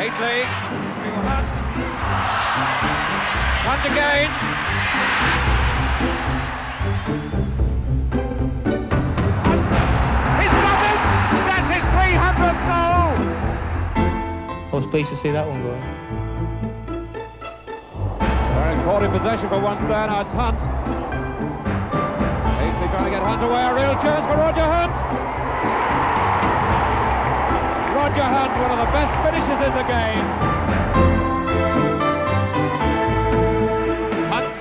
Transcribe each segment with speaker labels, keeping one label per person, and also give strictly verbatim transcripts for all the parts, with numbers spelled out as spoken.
Speaker 1: Waitley, to Hunt. Hunt again. Hunt. He's got it! That's his three hundredth goal!
Speaker 2: I was pleased to see that one go.
Speaker 1: They're in caught in possession for once there, now it's Hunt. Waitley trying to get Hunt away, a real chance for Roger Hunt. Roger Hunt, one of the best finishers in the game. Hunt.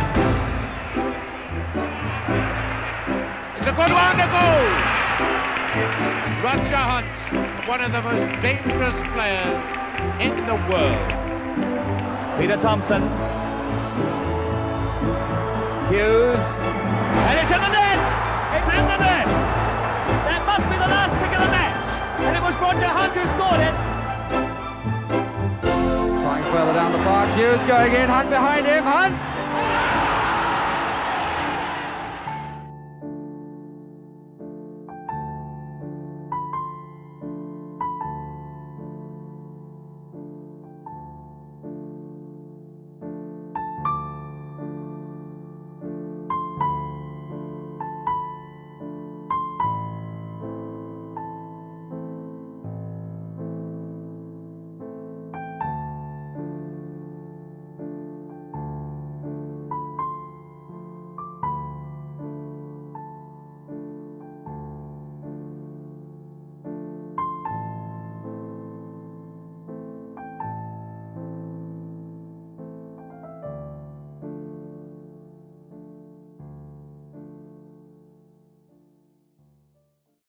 Speaker 1: It's a good one to goal. Roger Hunt, one of the most dangerous players in the world.
Speaker 2: Peter Thompson. Hughes. And it's in the net! It's in the net! That must be the last kick of the match! And it was Roger Hunt who scored it!
Speaker 1: Trying further down the park, Hughes going in, Hunt behind him, Hunt!